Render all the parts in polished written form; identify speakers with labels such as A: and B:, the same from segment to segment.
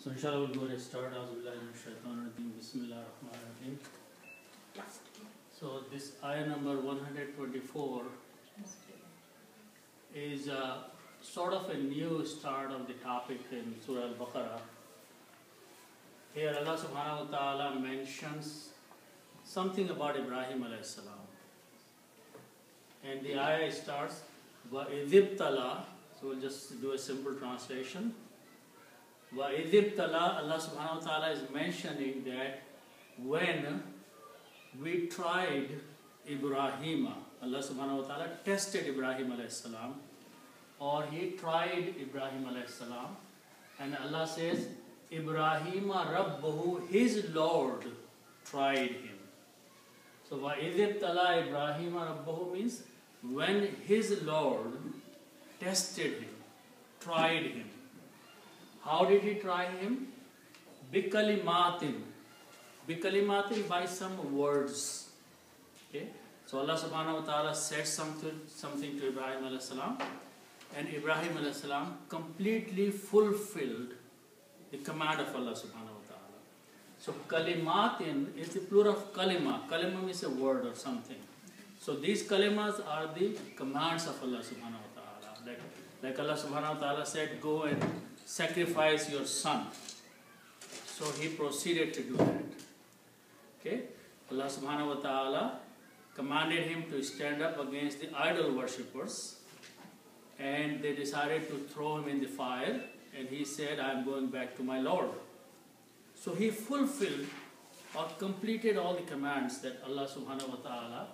A: So inshallah we'll go ahead and start. Bismillahirrahmanirrahim. So this ayah number 124 is sort of a new start of the topic in Surah Al-Baqarah. Here Allah subhanahu wa ta'ala mentions something about Ibrahim alayhi salam. And the ayah starts, وَإِذِ ابْتَلَى. So we'll just do a simple translation. وَإِذِ ابْتَلَى, Allah subhanahu wa ta'ala is mentioning that when we tried Ibrahim, Allah subhanahu wa ta'ala tested Ibrahim alayhi salam, or he tried Ibrahim alayhi salam, and Allah says, Ibrahim Rabbahu, his Lord tried him. So وَإِذِ ابْتَلَى Ibrahim Rabbahu means when his Lord tested him, tried him. How did he try him? Bikalimatin. Bikalimatin, by some words. Okay? So Allah subhanahu wa ta'ala said something to Ibrahim alayhi salam, and Ibrahim alayhi salam completely fulfilled the command of Allah subhanahu wa ta'ala. So kalimatin is the plural of kalima. Kalima means a word or something. So these kalimas are the commands of Allah subhanahu wa ta'ala. Like Allah subhanahu wa ta'ala said, go and sacrifice your son. So he proceeded to do that. Okay? Allah subhanahu wa ta'ala commanded him to stand up against the idol worshippers, and they decided to throw him in the fire, and he said, I am going back to my Lord. So he fulfilled or completed all the commands that Allah subhanahu wa ta'ala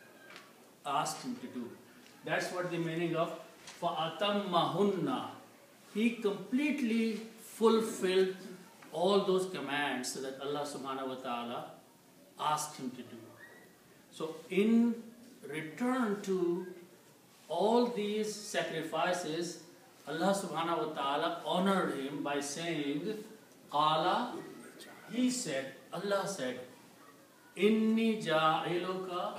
A: asked him to do. That's what the meaning of فَأَتَمَّهُنَّ. He completely fulfilled all those commands that Allah subhanahu wa ta'ala asked him to do. So in return to all these sacrifices, Allah subhanahu wa ta'ala honored him by saying, Qala, he said, Allah said, Inni ja'iluka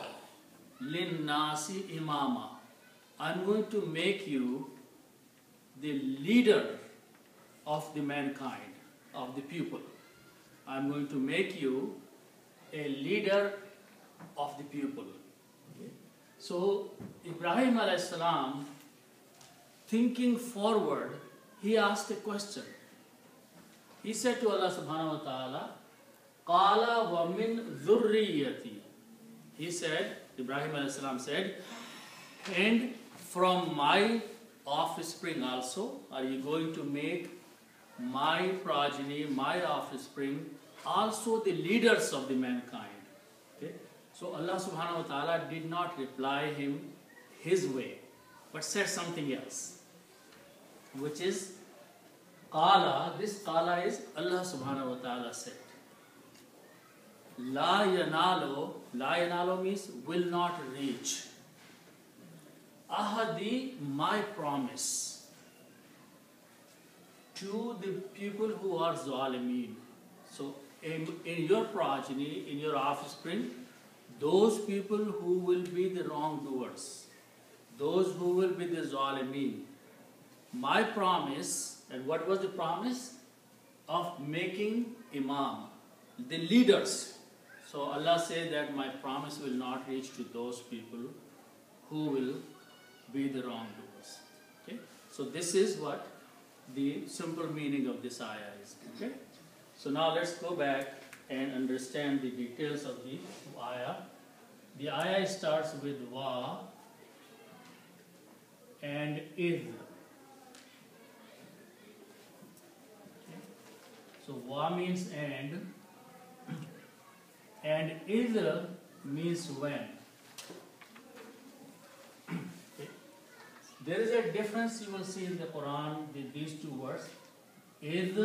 A: linnasi imama. I'm going to make you the leader of the mankind, of the people. I'm going to make you a leader of the people. Okay. So Ibrahim alayhi salam, thinking forward, he asked a question. He said to Allah subhanahu wa ta'ala, Qala wa min dhurriyati. He said, Ibrahim alayhi salam said, and from my offspring also, are you going to make my progeny, my offspring, also the leaders of the mankind? Okay? So Allah subhanahu wa ta'ala did not reply him his way, but said something else, which is Qala. This Qala is Allah subhanahu wa ta'ala said. La yanalo. La yanalo means will not reach. Ahadi, my promise to the people who are zalimeen. So in your progeny, in your offspring, those people who will be the wrongdoers, those who will be the zalimeen, my promise. And what was the promise? Of making imam, the leaders. So Allah said that my promise will not reach to those people who will be the wrongdoers. Okay? So this is what the simple meaning of this ayah is. Okay? So now let's go back and understand the details of the ayah. The ayah starts with wa and id. Okay? So wa means and id means when. There is a difference you will see in the Quran with these two words, id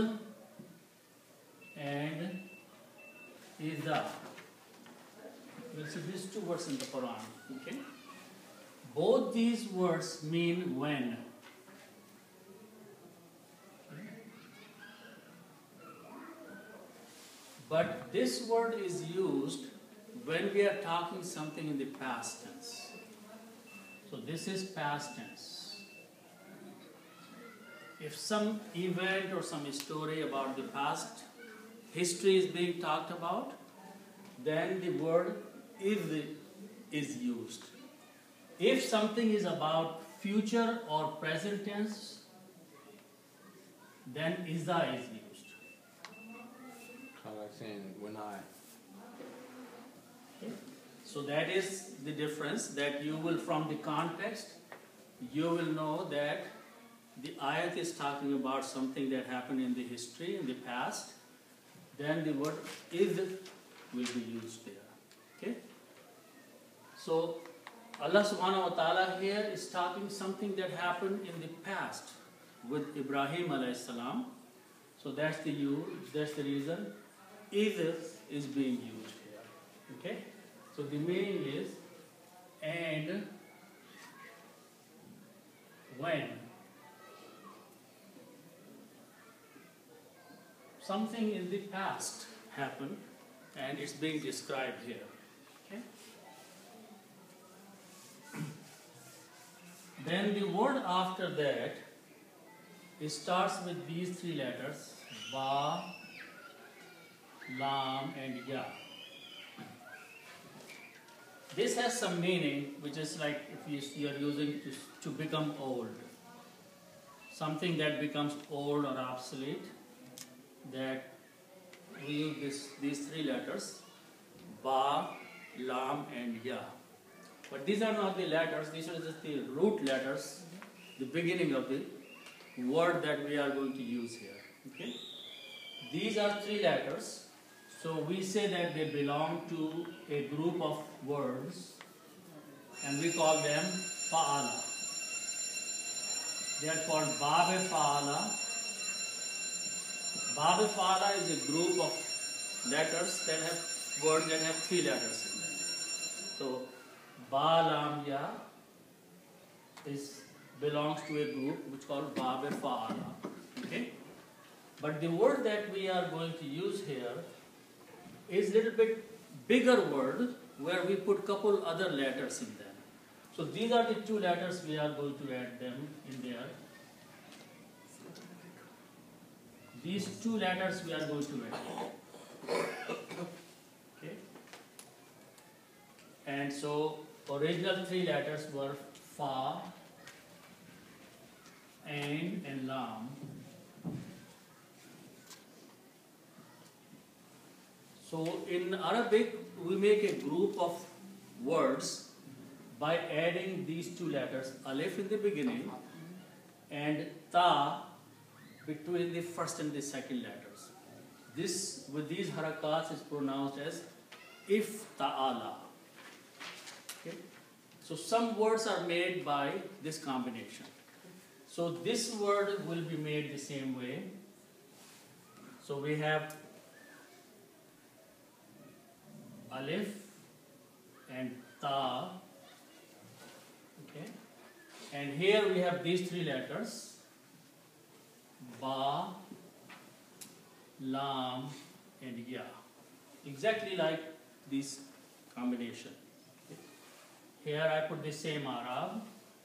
A: and idha. You will see these two words in the Quran. Okay? Both these words mean when. But this word is used when we are talking something in the past tense. So this is past tense. if some event or some story about the past history is being talked about, then the word is used. If something is about future or present tense, then iza is used.
B: Kind of like saying when I.
A: Okay. So that is the difference, that you will, from the context, you will know that the ayat is talking about something that happened in the history, in the past, then the word is will be used there. Okay? So Allah subhanahu wa ta'ala here is talking something that happened in the past with Ibrahim alayhi salam. So that's the reason is being used here. Okay? So the meaning is, and when something in the past happened, and it's being described here. Okay? Then the word after that, it starts with these three letters, Ba, Lam and Ya. This has some meaning, which is like if you are using to become old. Something that becomes old or obsolete, that we use these three letters, Ba, Lam and Ya. But these are not the letters, these are just the root letters, the beginning of the word that we are going to use here. Okay? These are three letters, so we say that they belong to a group of words, and we call them Fa'ala. They are called Bab-e Fa'ala. Bab-e Fa'ala is a group of letters that have words that have three letters in them. So Ba, Lam, Ya belongs to a group which is called Bab-e Fa'ala. Okay? But the word that we are going to use here is a little bit bigger word where we put couple other letters in them. So these are the two letters we are going to add them in there. These two letters we are going to add. Okay? And so original three letters were Fa, Ain and Lam. So in Arabic, we make a group of words by adding these two letters, Alif in the beginning and Ta between the first and the second letters. This, with these harakats, is pronounced as Ifta'ala. Okay? So some words are made by this combination. So this word will be made the same way. So we have Alif and Ta, okay, and here we have these three letters, Ba, Lam and Ya, exactly like this combination. Okay. Here I put the same Arab.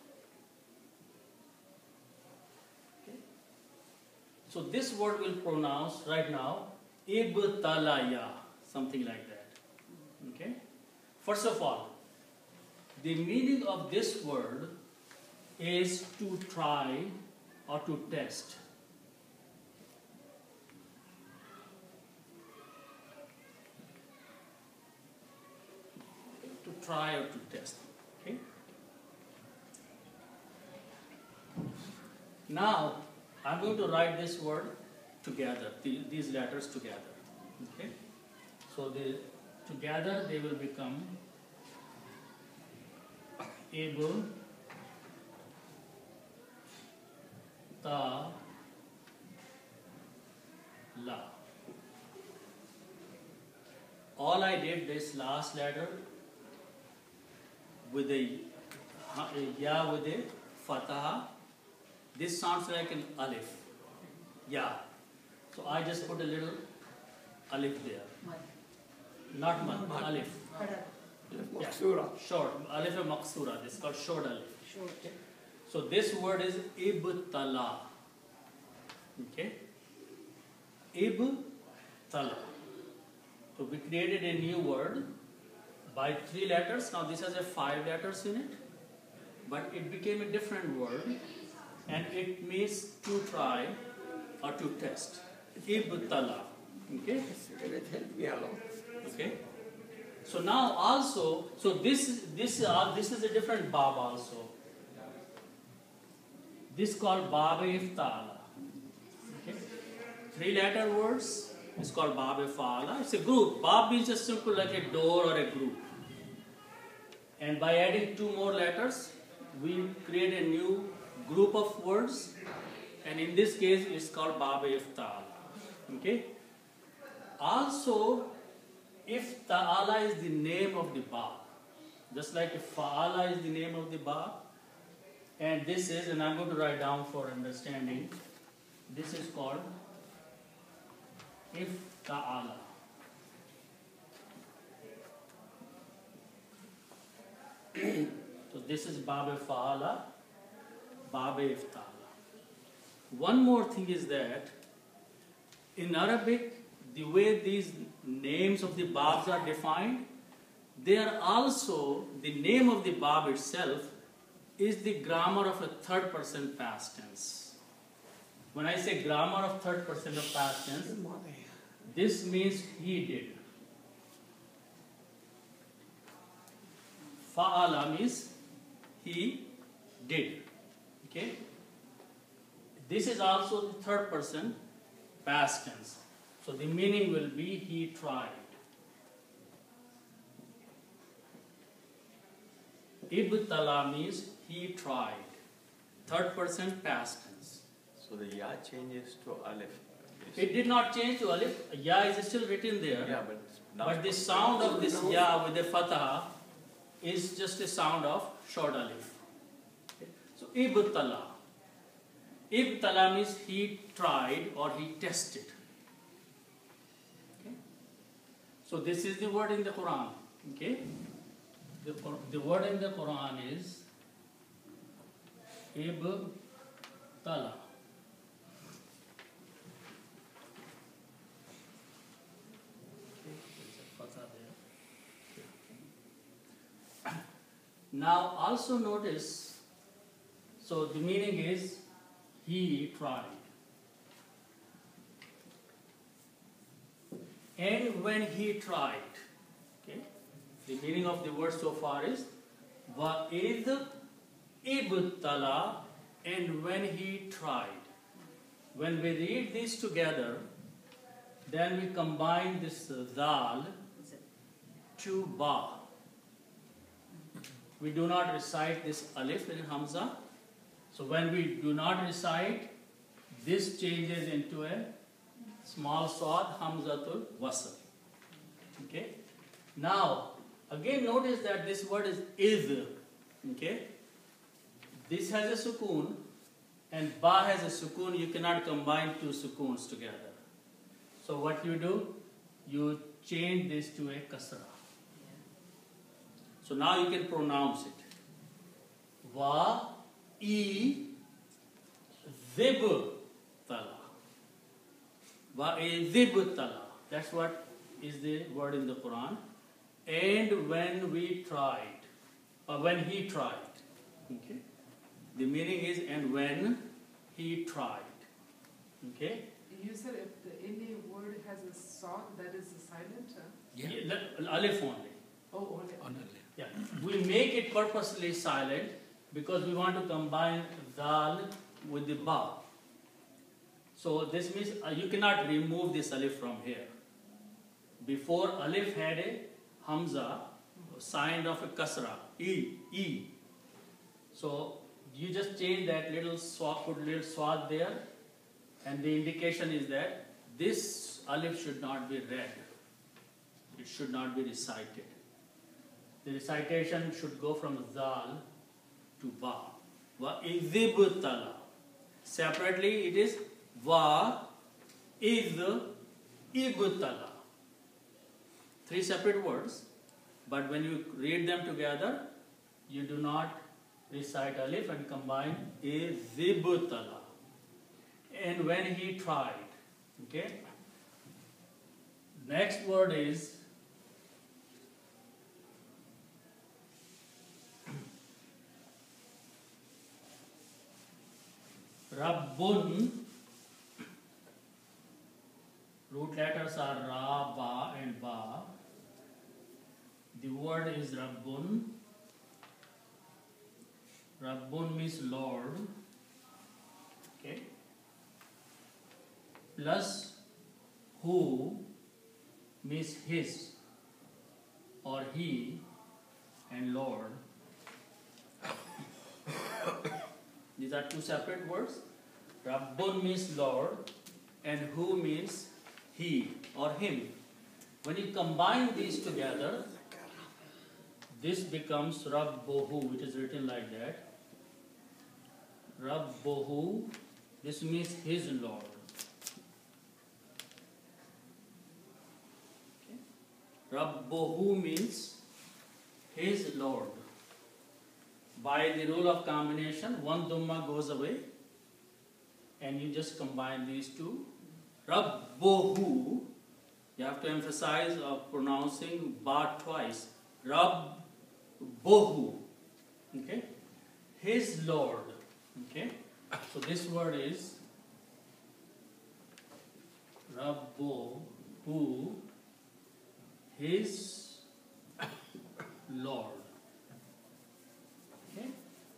A: Okay. So this word will pronounce right now Ibtalaya, something like that. Okay? First of all, the meaning of this word is to try or to test. To try or to test. Okay? Now, I'm going to write this word together, these letters together. Okay? So together they will become Able, Ta, La. All I did this last letter with a Ya with a Fatah. This sounds like an Alif. Ya. So I just put a little Alif there. Not Mad, Alif. Yeah. Short. Alif and Maksura. This is called short Alif. Okay. So this word is Ibtala. Okay? Ibtala. So we created a new word by 3 letters. Now this has a 5 letters in it, but it became a different word, and it means to try or to test. Ibtala. Okay?
B: Help me along.
A: Okay? So now also, so this is a different bab also. This is called Bab-e-Iftala. Okay? 3-letter words is called Bab-e-Fa'ala. It's a group. Bab means just simple like a door or a group. And by adding 2 more letters, we create a new group of words. And in this case, it's called Bab-e-Iftala. Okay? Also, if Ta'ala is the name of the Bab, just like if Fa'ala is the name of the Bab, and this is, and I'm going to write down for understanding, this is called if Ta'ala. So this is Bab-e-Fa'ala, Bab-e-Iftala. One more thing is that in Arabic, the way these names of the babs are defined, they are also, the name of the bab itself is the grammar of a 3rd person past tense. When I say grammar of 3rd person of past tense, this means he did. Fa'ala means he did. Okay? This is also the 3rd person past tense. So the meaning will be he tried. Ibtala means he tried. 3rd person past tense.
C: So the ya changes to alif.
A: It did not change to alif. Ya is still written there.
C: Yeah, but now
A: But the sound of this ya with the fatah is just a sound of short alif. Okay. So ibtala. Ibtala means he tried or he tested. So this is the word in the Quran. Okay? The word in the Quran is Ibtala. Now also notice, so the meaning is he tried. And when he tried, okay, the meaning of the word so far is Wa'id ibtala, and when he tried. When we read these together, then we combine this dal to ba. We do not recite this alif in hamza. So when we do not recite, this changes into a small swad, hamzatul wasl. Okay? Now, again notice that this word is. Okay? This has a sukoon and ba has a sukoon. You cannot combine 2 sukoons together. So what you do? You change this to a kasra. So now you can pronounce it. Wa-i zib-tala. Wa-i-zib-tala. That's what is the word in the Quran. And when we tried, or when he tried. Okay? The meaning is, and when he tried. Okay?
D: You said if any word has a sound, that is a silent?
A: Yeah. Alif only.
D: Oh, only.
A: Yeah. We make it purposely silent because we want to combine dal with the ba. So this means you cannot remove this alif from here. Before alif had a hamza, sign of a kasra, e. So you just change that little swad, put little swad there, and the indication is that this alif should not be read. It should not be recited. The recitation should go from zal to ba. Wa-idhibtala. Separately it is wa-idh-ibtala. 3 separate words, but when you read them together, you do not recite alif and combine idhibtala. and when he tried. Okay? Next word is Rabbun. Root letters are Ra, Ba and Ba. The word is Rabbun. Rabbun means Lord. Okay. Plus who means his or he and Lord. These are two separate words. Rabbun means Lord and who means he or him. When you combine these together, this becomes Rabbohu, which is written like that. Rabbohu, this means his Lord. Okay. Rabbohu means his Lord. By the rule of combination, one Dhamma goes away and you just combine these two. Rabbohu, you have to emphasize of pronouncing Ba twice. Rabbohu, okay? His Lord, okay? So this word is Rabbohu, his Lord. Okay?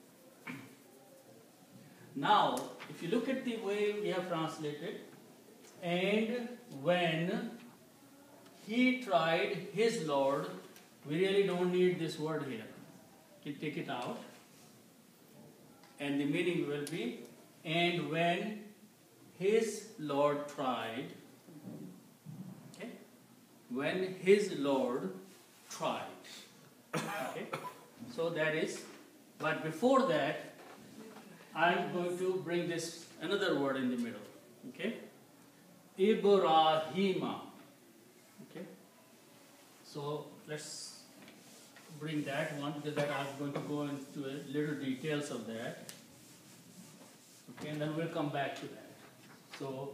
A: Now, if you look at the way we have translated, and when he tried his Lord, we really don't need this word here. You take it out. And the meaning will be, and when his Lord tried, okay? When his Lord tried. Okay? So that is, but before that, I'm going to bring this another word in the middle. Okay? Ibrahima. Okay? So let's bring that one because that I'm going to go into a little details of that. Okay, and then we'll come back to that. So,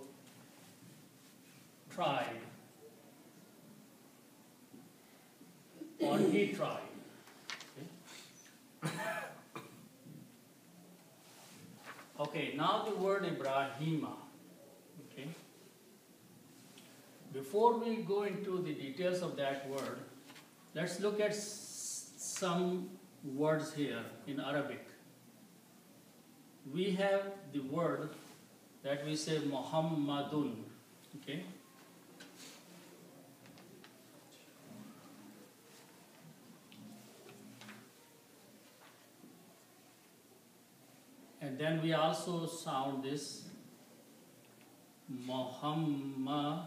A: tried. Or he tried. Okay? Okay, now the word Ibrahima. Okay. Before we go into the details of that word, let's look at some words here in Arabic. We have the word that we say Muhammadun. Okay. And then we also sound this Muhammadan.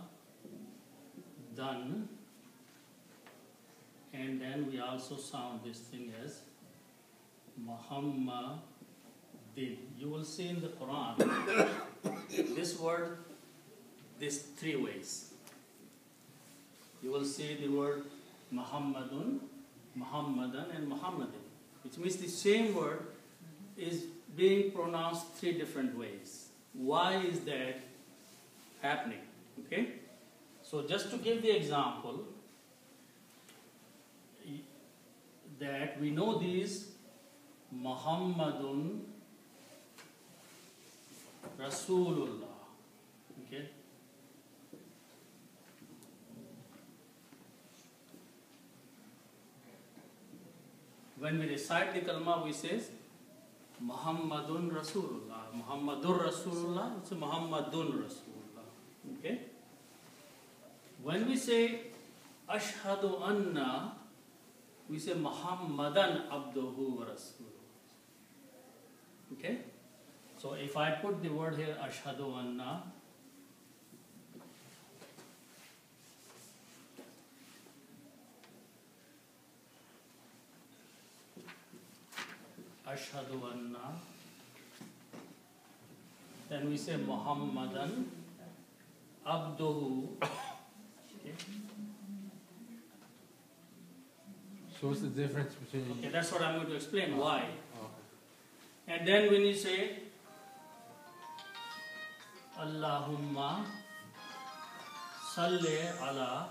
A: And then we also sound this thing as Muhammadin. You will see in the Quran this word, these three ways. You will see the word Muhammadun, Muhammadan, and Muhammadin, which means the same word is being pronounced three different ways. Why is that happening? Okay? So just to give the example, that we know these Muhammadun Rasulullah. Okay? When we recite the kalma, we say Muhammadun Rasulullah. Muhammadur Rasulullah, it's Muhammadun Rasulullah. Okay? When we say Ashhadu Anna, we say Muhammadan Abduhu wa Rasuluhu. Okay? So if I put the word here, Ashhadu Anna, Ashhadu Anna, then we say Muhammadan Abduhu. Okay.
B: So what's the difference between...
A: Okay, that's what I'm going to explain, why.
B: Okay.
A: And then when you say Allahumma salli ala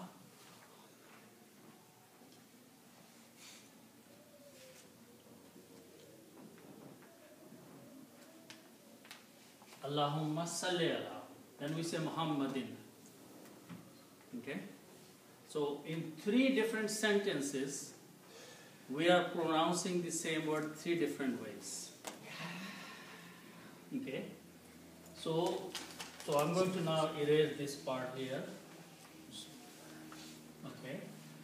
A: Allahumma salli ala. Then we say Muhammadin. Okay? So in 3 different sentences, we are pronouncing the same word 3 different ways. Okay? So I'm going to now erase this part here. Okay?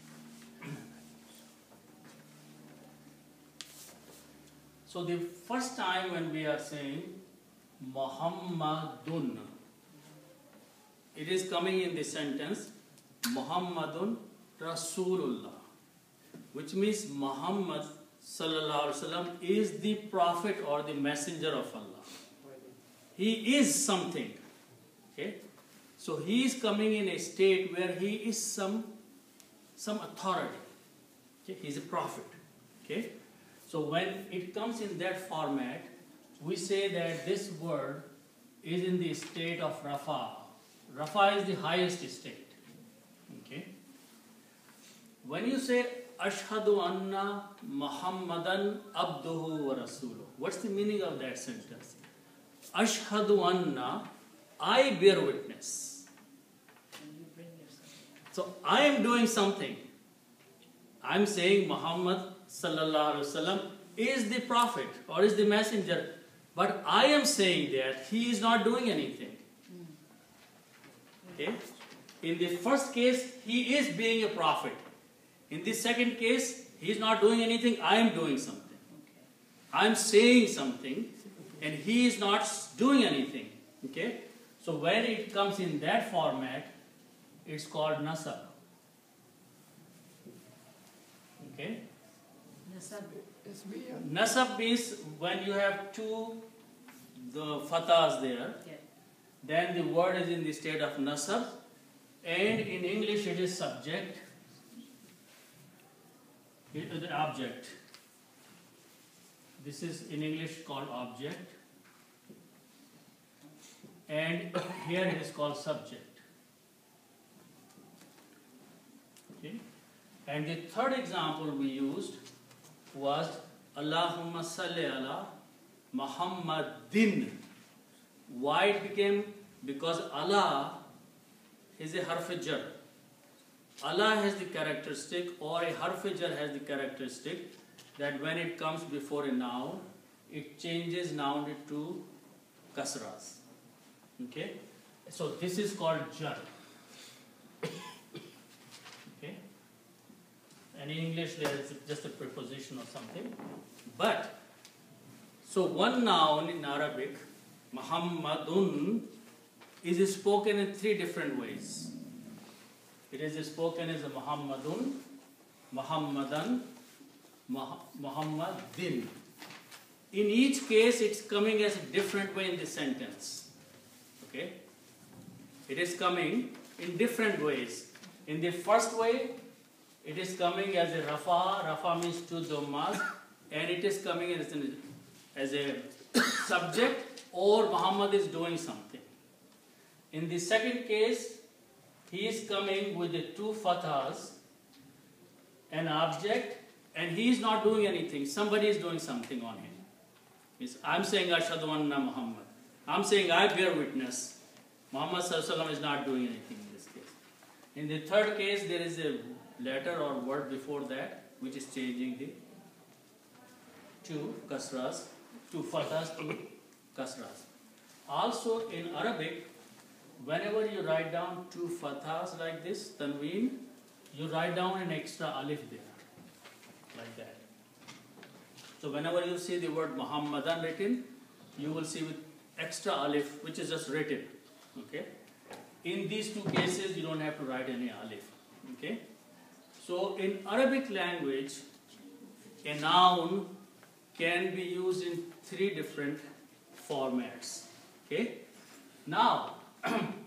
A: So the first time when we are saying Muhammadun, it is coming in the sentence Muhammadun Rasulullah, which means Muhammad sallallahu alaihi wasallam is the prophet or the messenger of Allah. He is something. Okay? So he is coming in a state where he is some authority. Okay? He is a prophet. Okay? So when it comes in that format, we say that this word is in the state of Rafa. Rafa is the highest state. Okay? When you say Ashhadu anna Muhammadan abduhu wa rasuluh, what's the meaning of that sentence? Ashhadu anna, I bear witness. So I am doing something. I'm saying Muhammad sallallahu alaihi wasallam is the prophet or is the messenger, but I am saying that he is not doing anything. Okay? In the first case, he is being a prophet. In the second case, he is not doing anything, I am doing something. I am saying something and he is not doing anything. Okay? So when it comes in that format, it's called nasab. Okay? Nasab means when you have the fathas there, then the word is in the state of nasab, and in English it is subject, the object. This is in English called object, and here it is called subject. Okay? And the third example we used was Allahumma salli ala Muhammadin. Why it became? Because Allah is a harf-jar. Allah has the characteristic, or a harf-jar has the characteristic, that when it comes before a noun, it changes noun to kasras. Okay? So this is called jar. Okay? And in English there is just a preposition or something. But, so one noun in Arabic, Muhammadun, is spoken in 3 different ways. It is spoken as a Muhammadun, Muhammadan, Muhammadin. In each case, it's coming as a different way in the sentence. Okay? It is coming in different ways. In the first way, it is coming as a Rafa. Rafa means 2 dhammas, and it is coming as a subject, or Muhammad is doing something. In the second case, he is coming with the 2 fathas, an object, and he is not doing anything. Somebody is doing something on him. I'm saying Ashhadu anna Muhammad. I'm saying I bear witness. Muhammad sallallahu alaihi wasallam is not doing anything in this case. In the third case, there is a letter or word before that, which is changing the 2 kasras, 2 fathas to kasras. Also in Arabic, whenever you write down 2 fathas like this, tanween, you write down an extra alif there, like that. So whenever you see the word Muhammadan written, you will see with extra alif, which is just written. Okay? In these 2 cases, you don't have to write any alif. Okay? So in Arabic language, a noun can be used in 3 different formats. Okay? Now,